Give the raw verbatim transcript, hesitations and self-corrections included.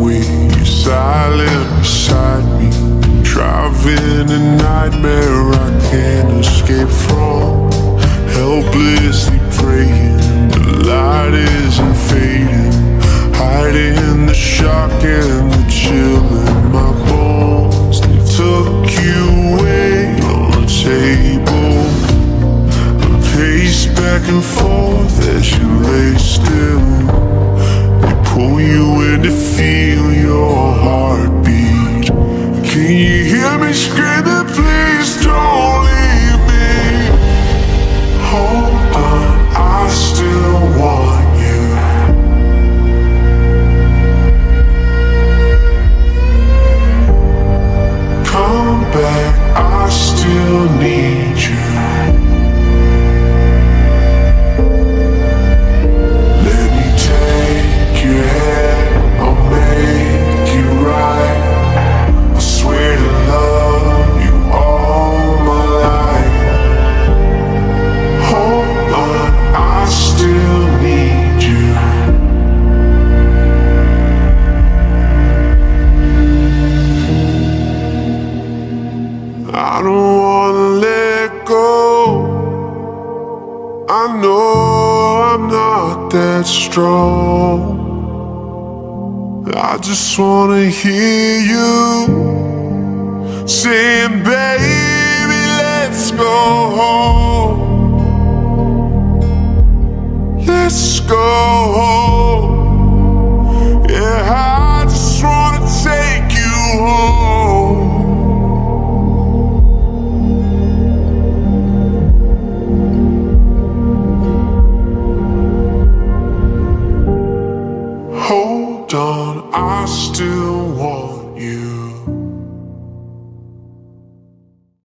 highway, you're silent beside me, driving a nightmare I can't escape from. Helplessly praying, the light isn't fading, hiding the shock and the chill in my bones. They took you away on the table, I pace back and forth as you lay still. They pull you in to feel your heartbeat. Can you hear me screaming, please don't leave me? Hold on, I still want you. Come back, I still need you. Let me take your hand, I'll make you right. I swear to love you all my life. Hold on, I still need you. I don't wanna let go. I know I'm not that strong. I just wanna hear you saying, baby, let's go home. Let's go home. Yeah, I just wanna take you home. Hold on, I still want you.